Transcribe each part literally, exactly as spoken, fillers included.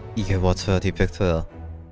이게 맞춰야 디펙터야.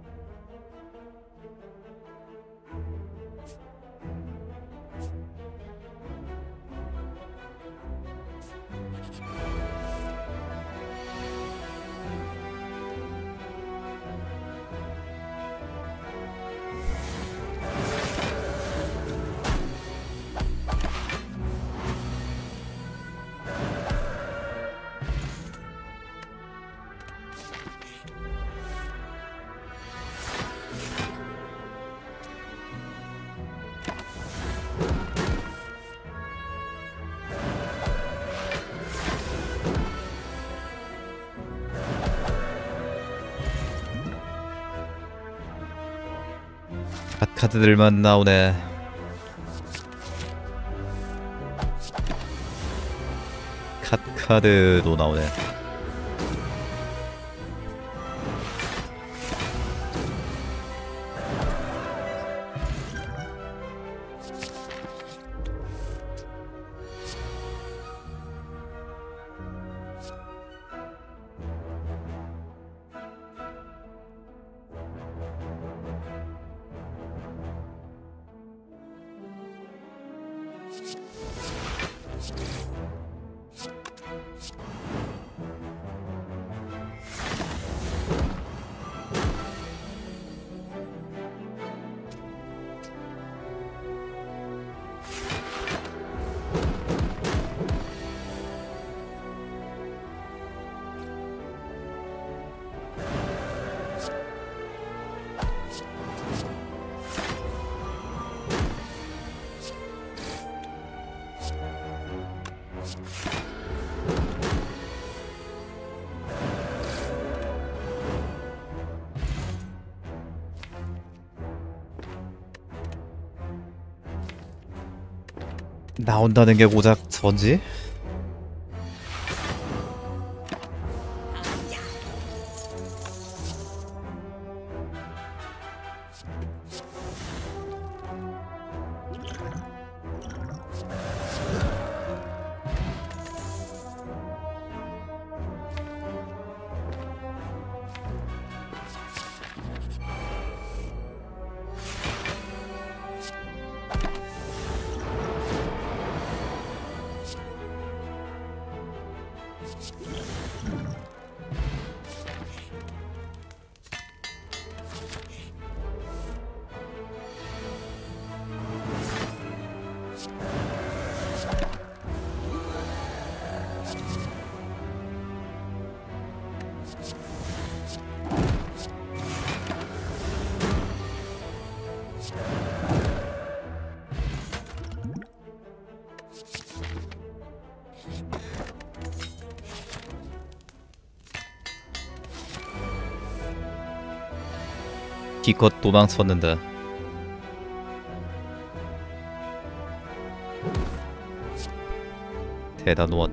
핫카드들만 나오네. 핫카드도 나오네. 나온다는 게 고작 전지? 기껏 도망쳤는데. 대단원.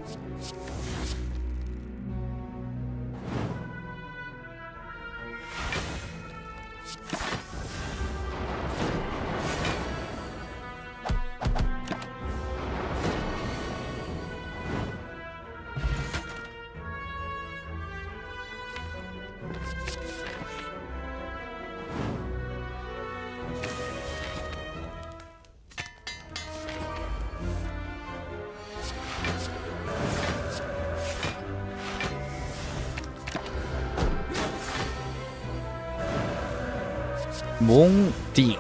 몽디.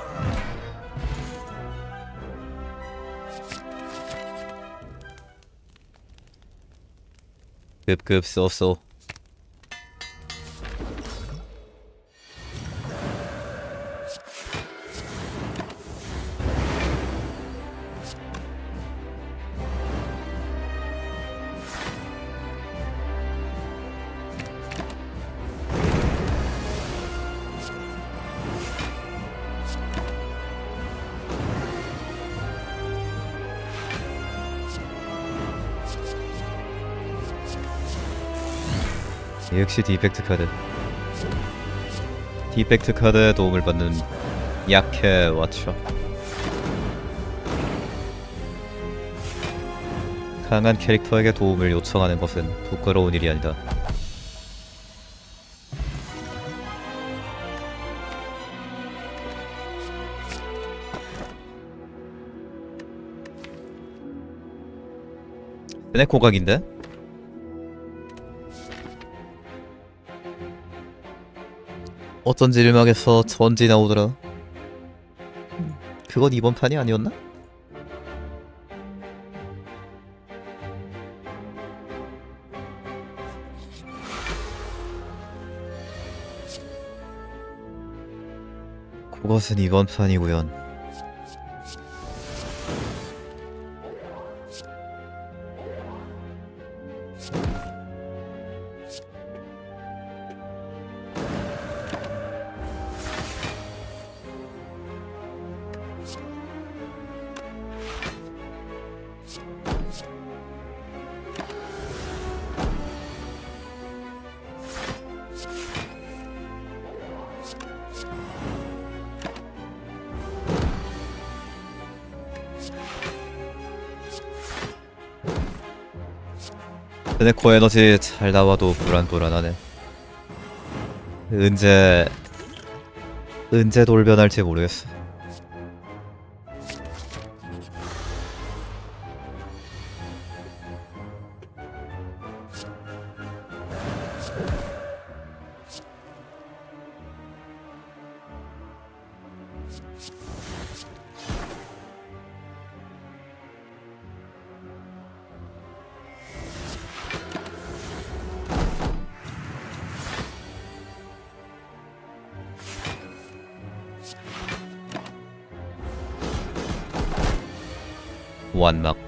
급급 쏘쏘. 역시 디펙트 카드. 디펙트 카드에 도움을 받는 약해 왓처. 강한 캐릭터에게 도움을 요청하는 것은 부끄러운 일이 아니다. 내 고각인데? 어쩐지 일막에서 전지 나오더라. 그건 이번 판이 아니었나? 그것은 이번 판이구연. 근데 코 에너지 잘 나와도 불안불안하네. 언제 언제 돌변할지 모르겠어. 완막.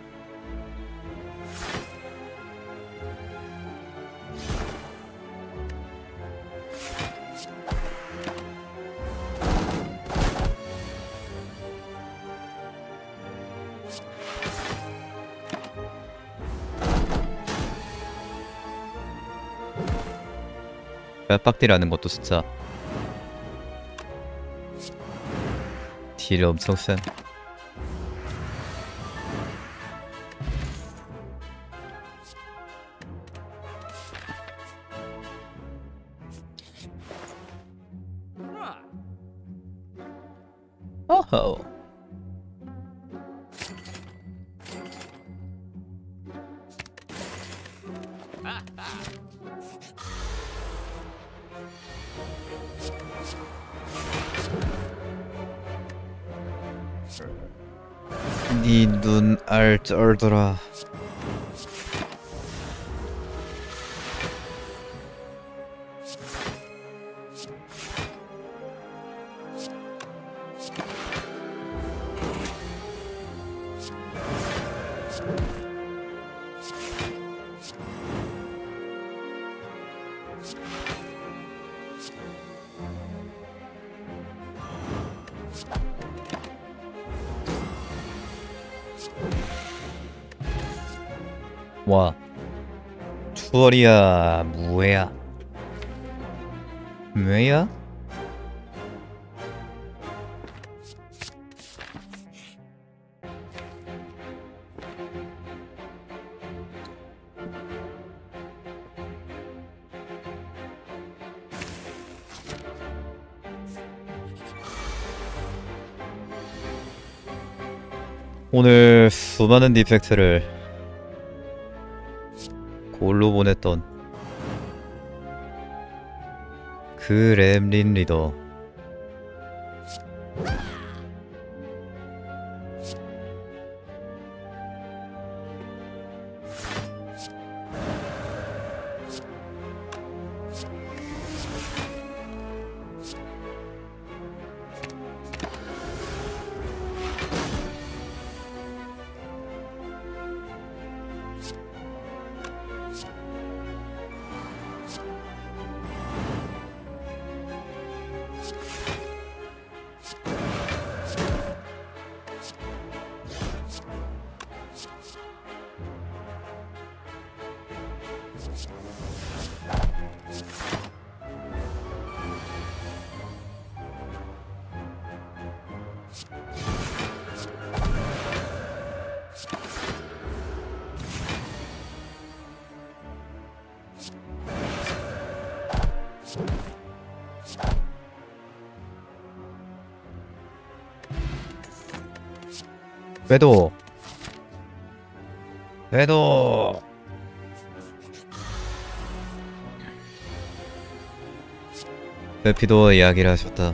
빡딜하는 것도 진짜 딜이 엄청 센. 어허. 네 눈 알 쩔더라. 와, 추월이야, 무해야, 뭐야? 오늘 수많은 디펙트를 골로 보냈던 그 램린 리더. 궤도 배도 페피도 이야기를 하셨다.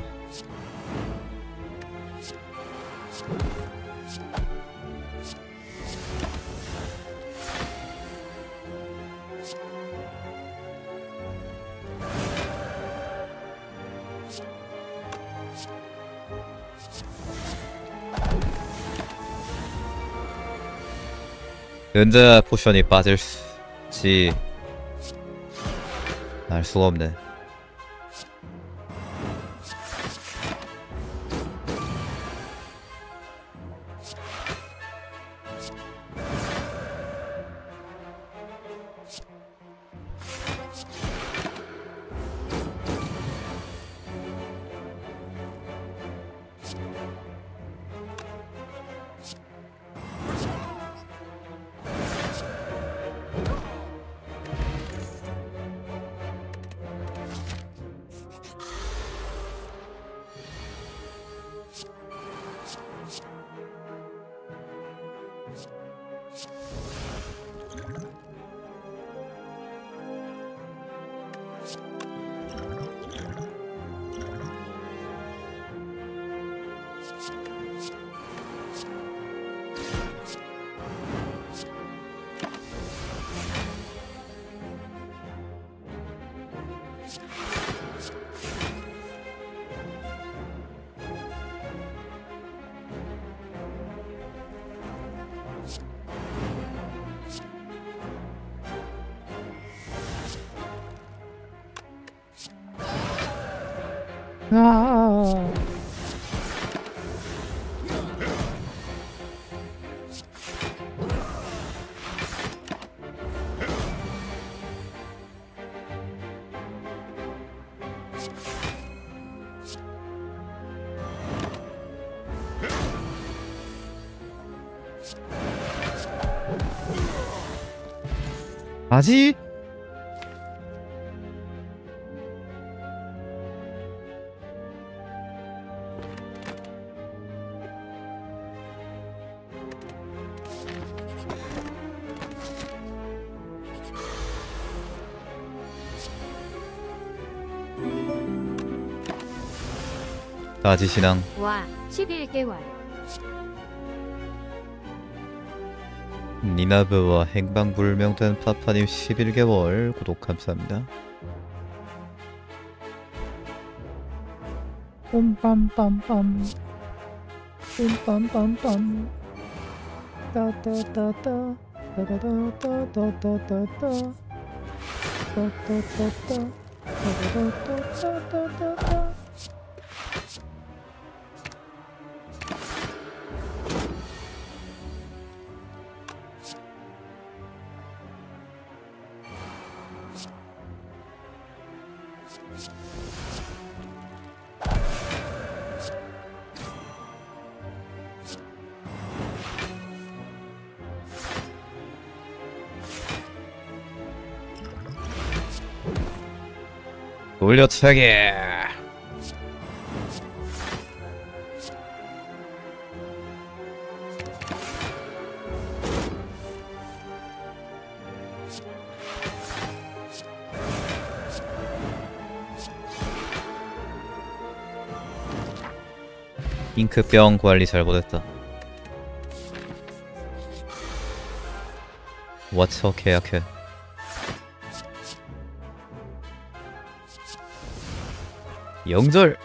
은자 포션이 빠질지 알 수가 없네. 아. 아지? 아지 신앙. 와, 십일 개월. 니나브와 행방불명된 파파님 십일 개월 구독 감사합니다. 빰빰빰빰 빰빰빰빰 따따따따 따다다다다다다다 따따따따 따다다다다다다. 돌려차게. 잉크병 관리 잘못했다. 와처 계약해. 영절.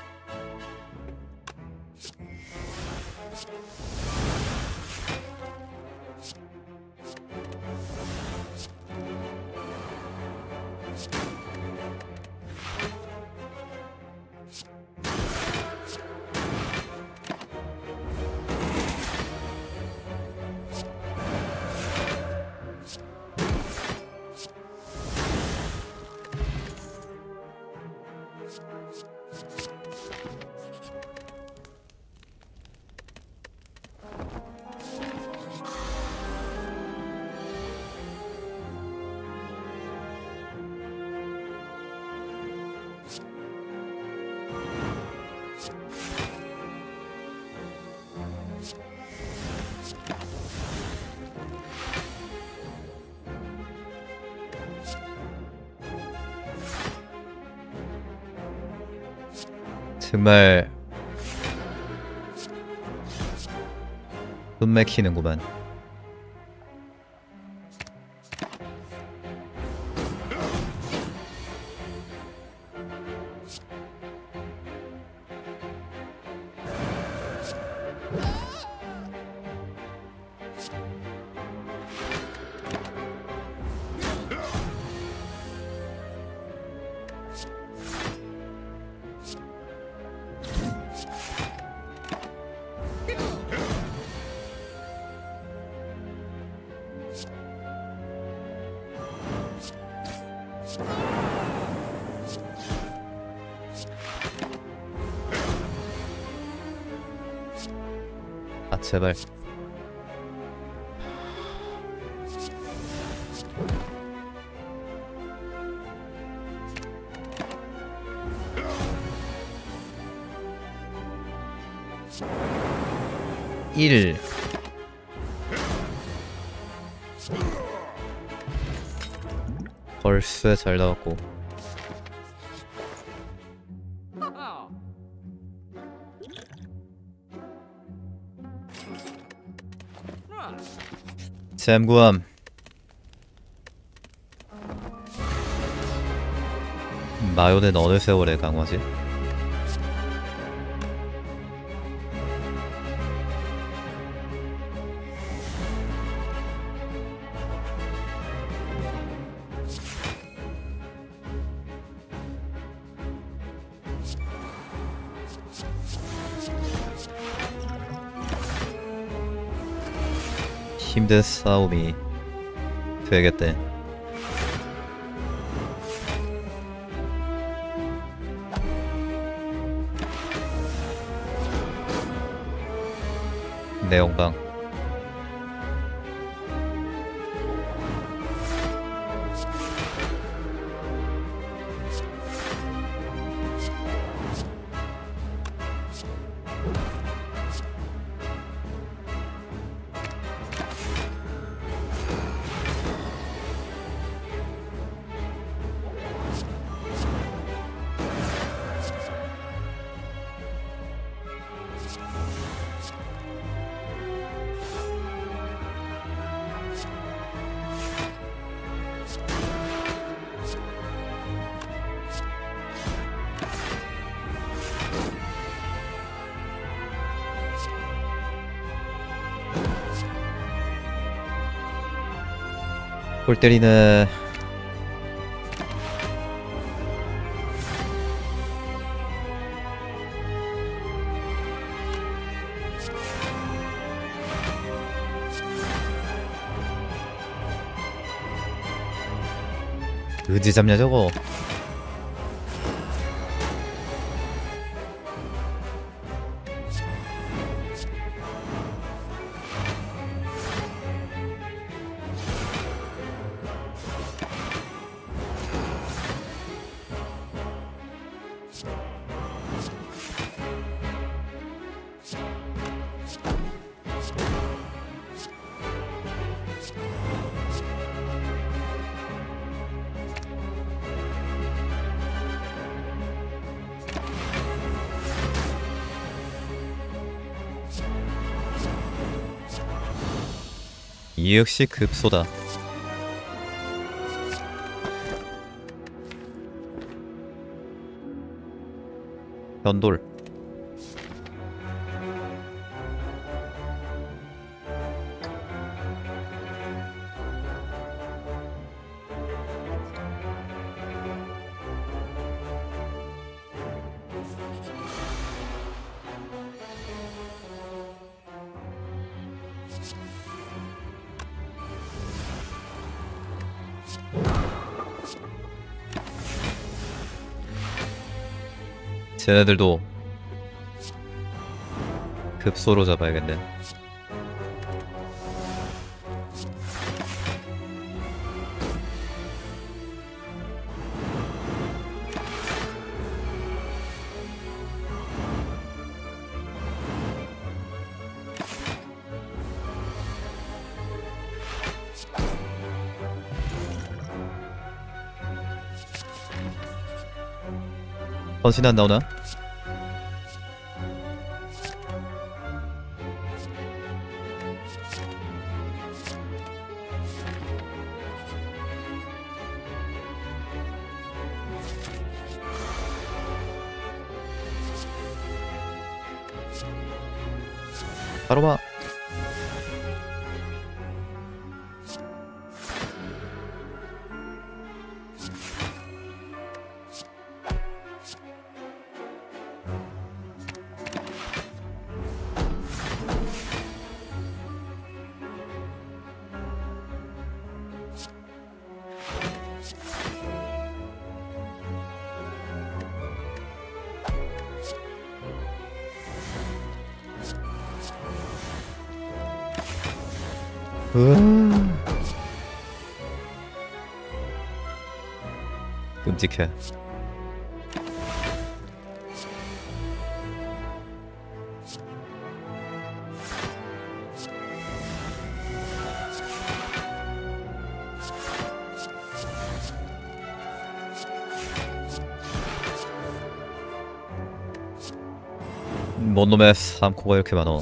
정말 숨 막히는구만. 아 제발. 일. 벌써 잘 나왔고. 잼구함. 마요는 어느 세월에 강화지? 힘든 싸움이 되겠대. 내 영광. 골 때리네. 언제 잡냐 저거. 이 역시 급소다. 변돌. 쟤네들도 급소로 잡아야겠네. 헌신 안 나오나? 가로마. 으아. 끔찍해. 뭔 놈의 삼코가 이렇게 많어.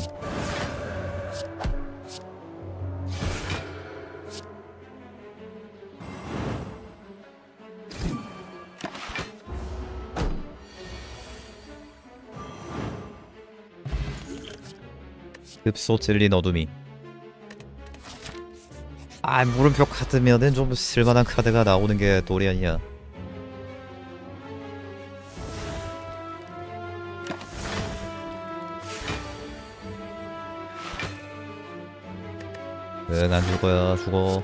흡소 찔린 어둠이. 아, 물음표 카드면은 좀 쓸만한 카드가 나오는 게 도리 아니야. 응, 안 죽어야 죽어.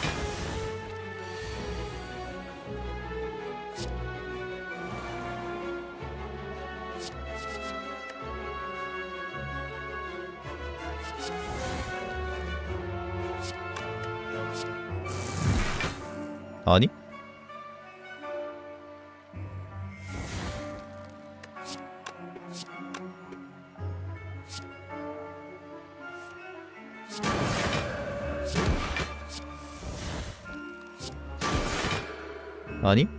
아니? 아니?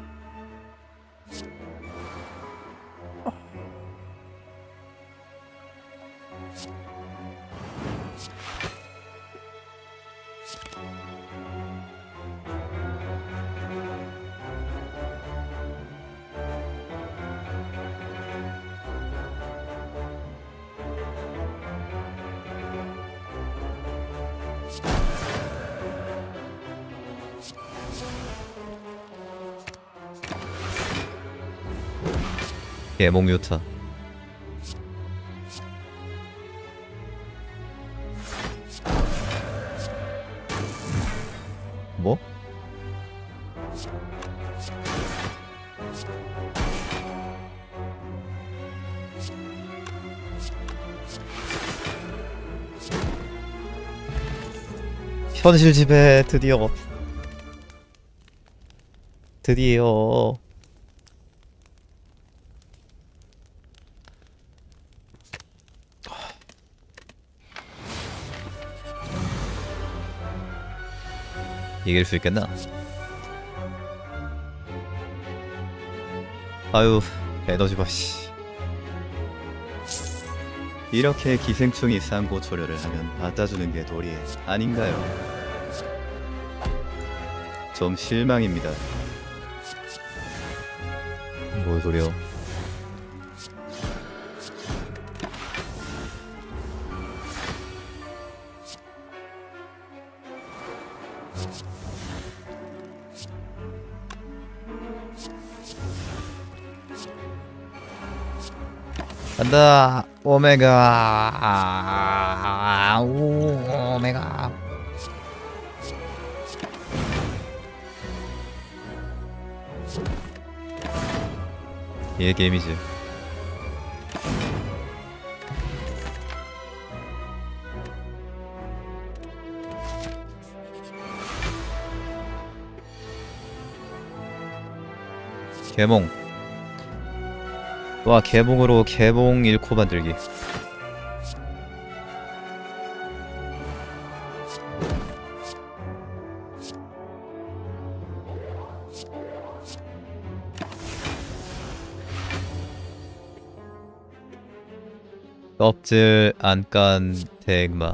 개몽 유타. 뭐? 현실 지배 드디어. 드디어. 이길 수 있겠나? 아유, 에너지바 씨. 이렇게 기생충이 상고 초려를 하면 받아주는 게 도리 아닌가요? 좀 실망입니다. 뭘 소리요? 간다. 오메가. 오, 오메가. 얘 게임이지. 개몽. 와, 개몽으로 개몽 일 코 만들기. 껍질 안깐 대액마.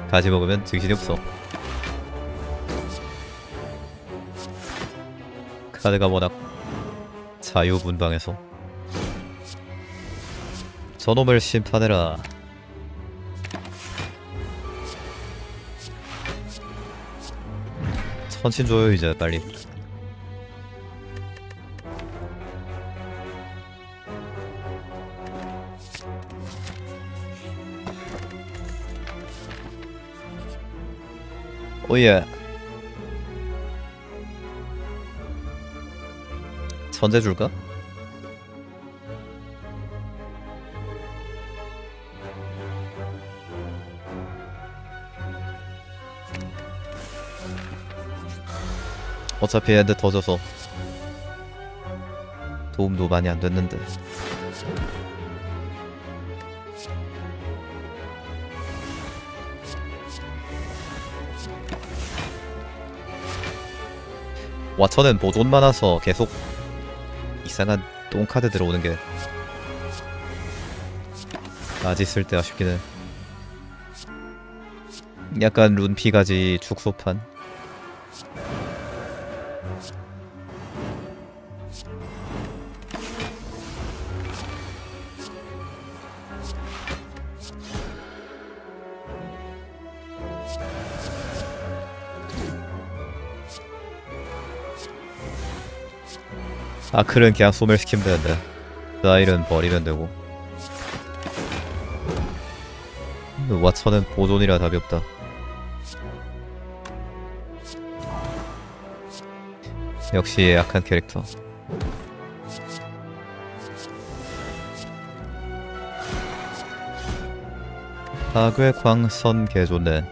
가지 먹으면 정신이 없어. 카드가 워낙 자유분방해서. 저놈을 심판해라. 천신 줘요 이제 빨리. 오예. 천재 줄까? 어차피 애들 터져서 도움도 많이 안 됐는데. 와처는 보존 많아서 계속 이상한 똥카드 들어오는 게 아지 쓸 때 아쉽긴 해. 약간 룬피가지 축소판. 아클은 그냥 소멸시키면 되는데 나일은 버리면 되고. 와처는 보존이라 답이 없다. 역시 약한 캐릭터. 파괴 광선 개좋네.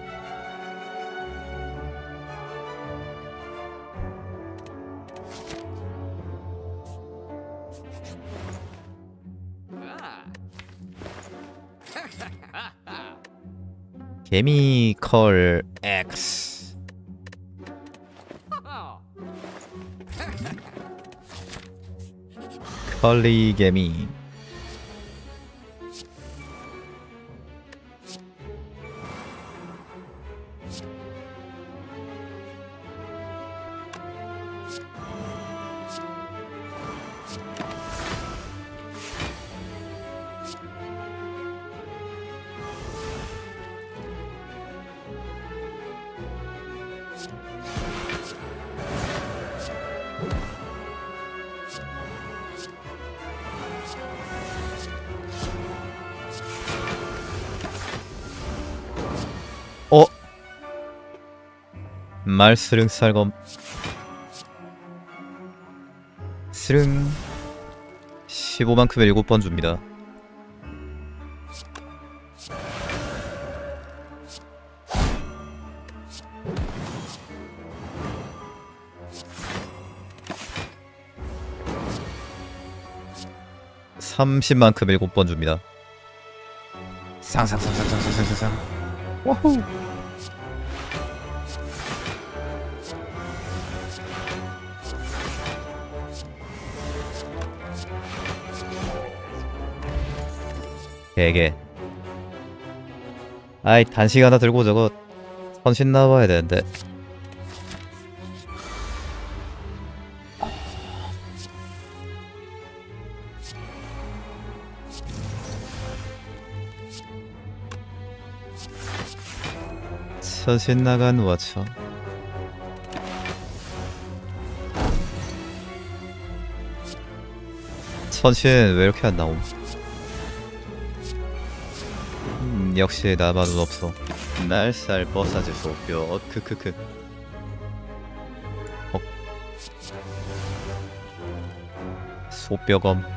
케미컬 X. 컬리 개미. 어? 말스릉 쌀검. 스릉 십오만큼에 일곱 번 줍니다. 삼십만큼 일곱 번 줍니다. 쌍쌍쌍쌍쌍쌍쌍쌍. 와후. 개개. 아이 단식 하나 들고 저거 선신 나와야 되는데. 선신 나간 와쳐. 선신 왜 이렇게 안 나옴? 음, 역시 나만은 없어. 날살 버사지 소뼈 크크크. 어? 소뼈검.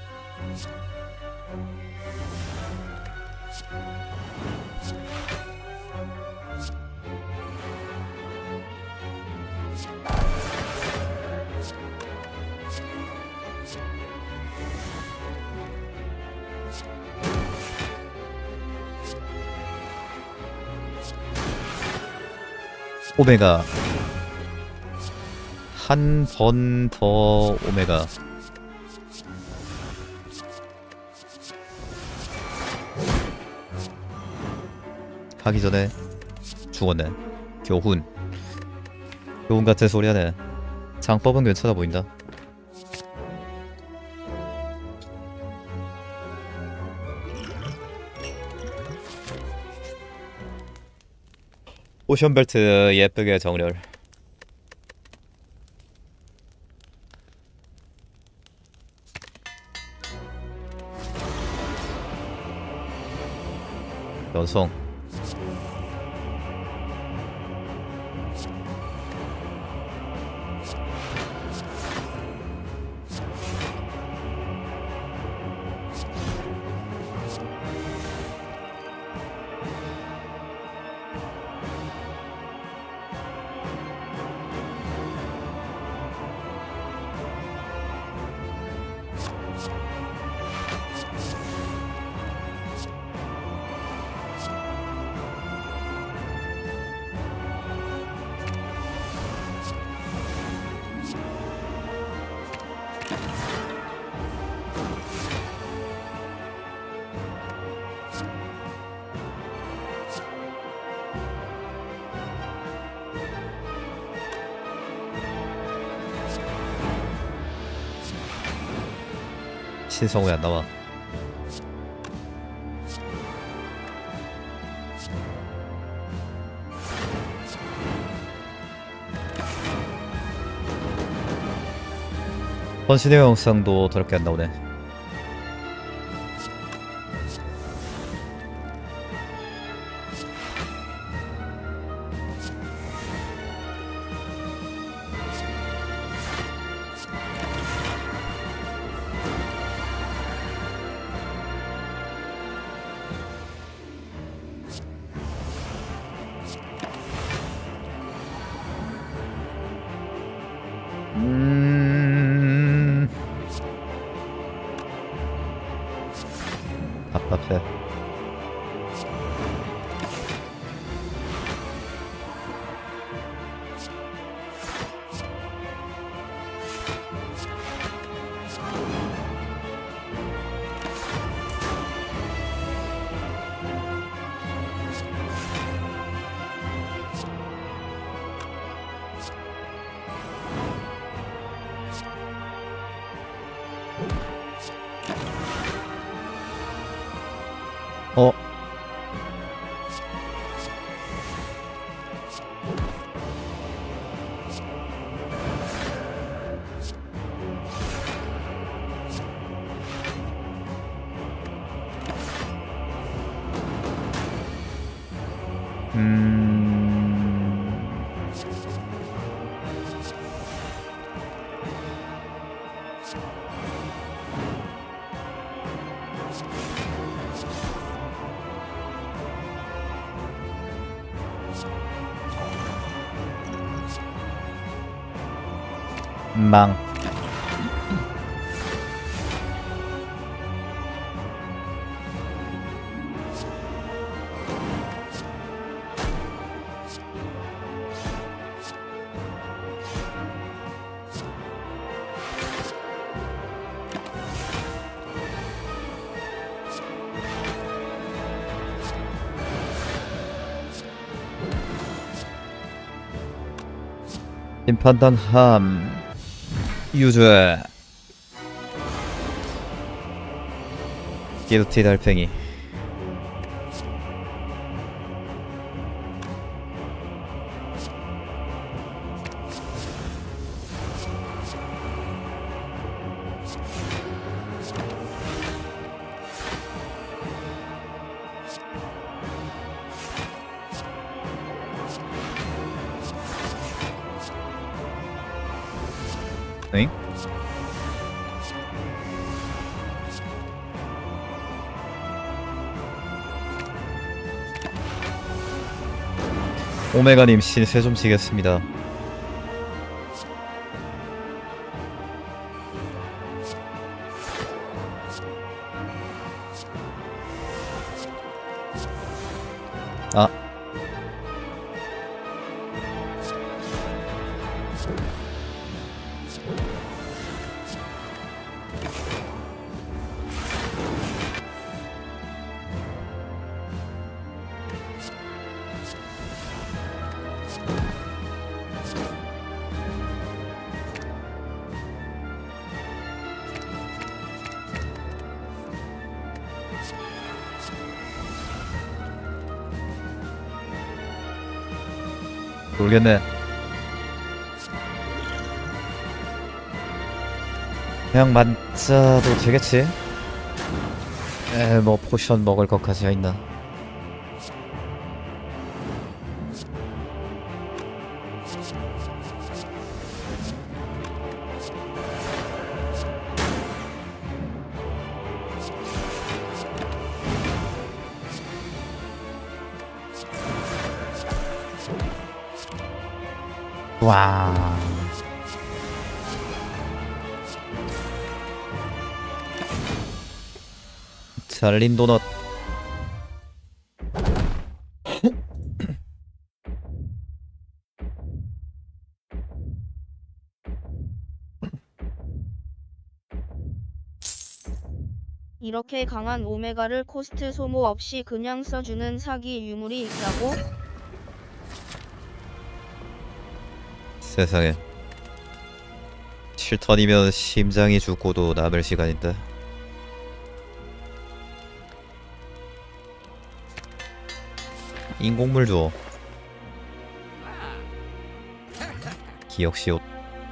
오메가 한 번 더 오메가. 하기 전에 죽었네. 교훈. 교훈 같은 소리 하네. 장법은 괜찮아 보인다. 오션벨트 예쁘게 정렬. 연성. 신성 왜 안 나와? 헌신의 영상도 더럽게 안 나오네. 음... 답답해. 어? 음... 망. 심판단 함 유죄. 길티 달팽이. 응? 오메가님 신세 좀 지겠습니다. 아. 모르겠네. 그냥 맞자도 되겠지? 에, 뭐 포션 먹을 것까지야 있나? 와. 잘린 도넛. 이렇게 강한 오메가를 코스트 소모 없이 그냥 써주는 사기 유물이 있다고? 세상에. 칠 턴이면 심장이 죽고도 남을 시간인데. 인공물 줘. 기억시옷.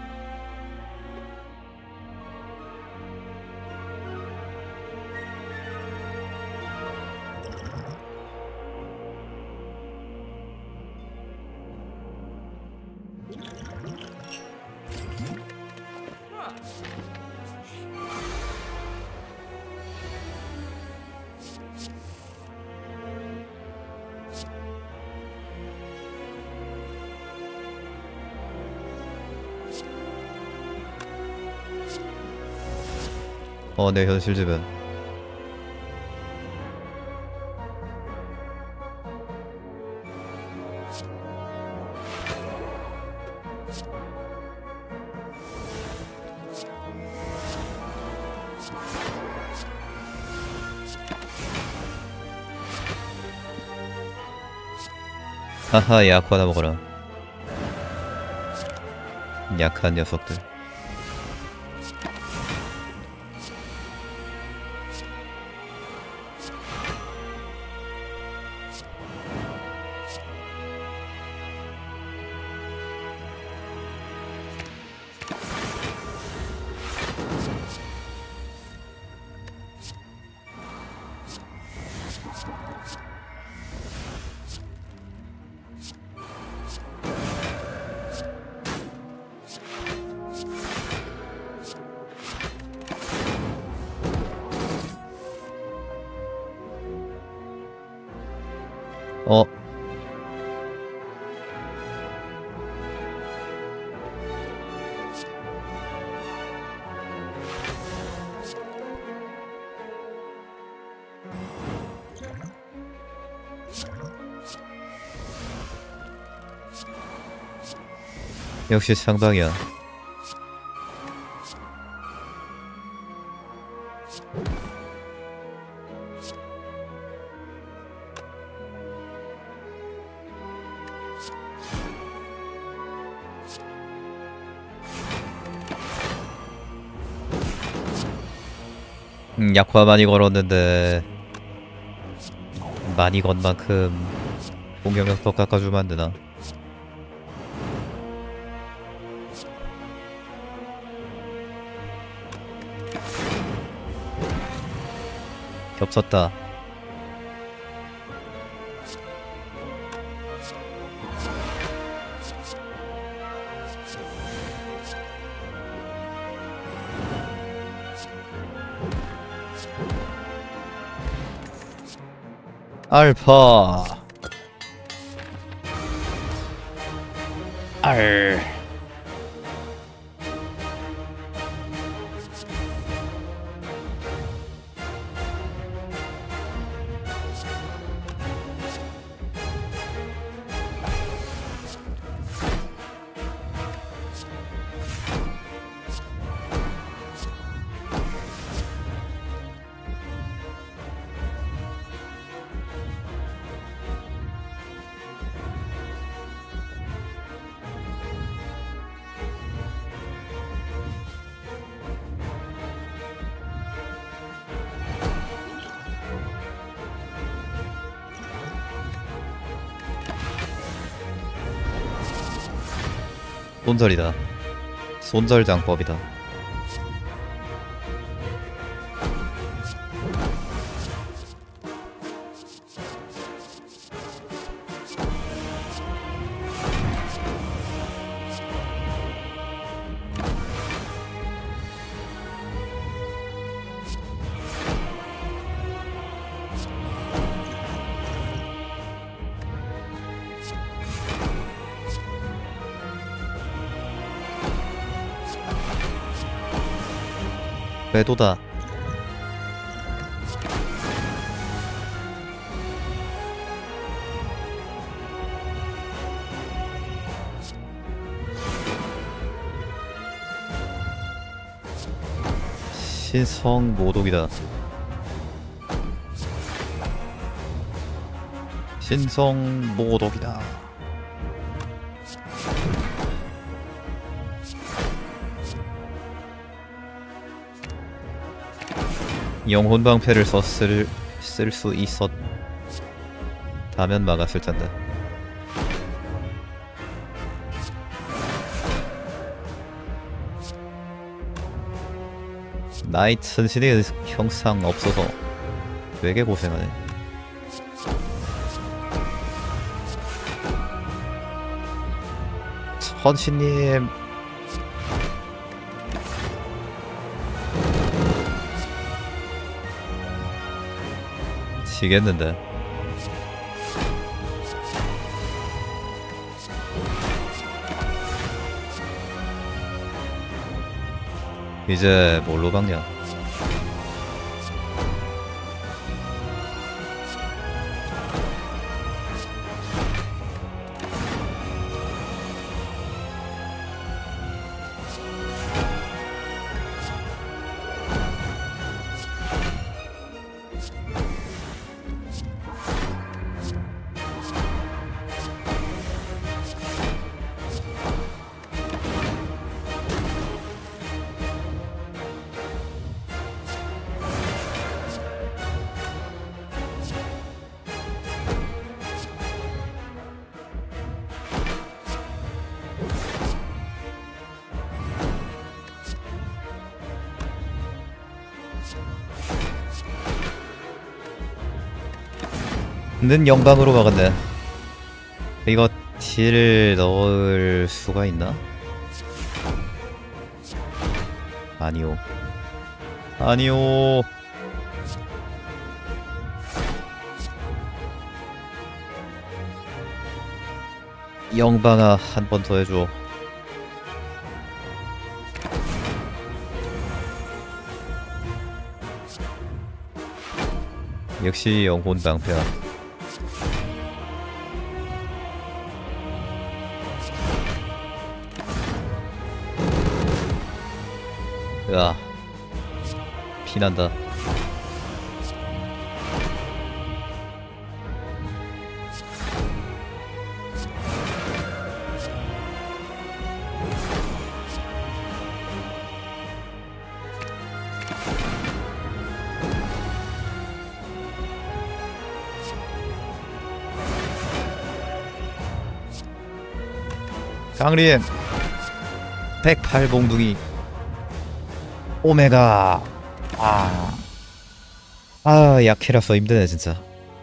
어, 내 현실 주변. 하하, 약 하나 먹어라. 약한 녀석들. 어. 역시 상방이야. 음, 약화 많이 걸었는데 많이 건 만큼 공격력 더 깎아주면 안 되나? 겹쳤다. 알파. 알. 손절이다. 손절장법이다. 궤도다. 신성 모독이다. 신성 모독이다. 영혼 방패를 썼을 쓸 수 있었다면 막았을 텐데. 나이트 선신이 형상 없어서 되게 고생하네. 선신님 지겠는데. 이제 뭘로 박냐? 는 영광으로 막았네. 이거 딜을 넣을 수가 있나? 아니요. 아니요. 영방아, 한 번 더 해줘. 역시 영혼 방패야. 으아, 피난다. 강림 백팔 봉둥이 오메가. 아, 아 약해라서 힘드네 진짜.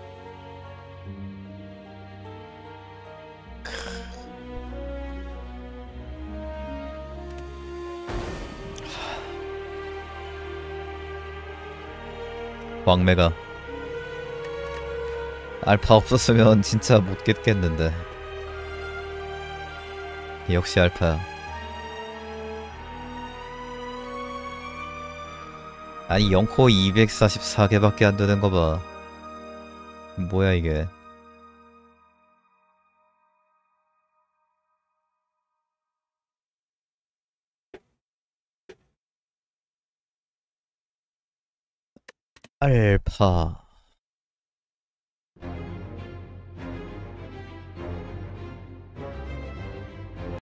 광매가 알파 없었으면 진짜 못 깼겠는데. 역시 알파야. 아니 영코 이백사십사 개밖에 안 되는 거 봐. 뭐야 이게. 알파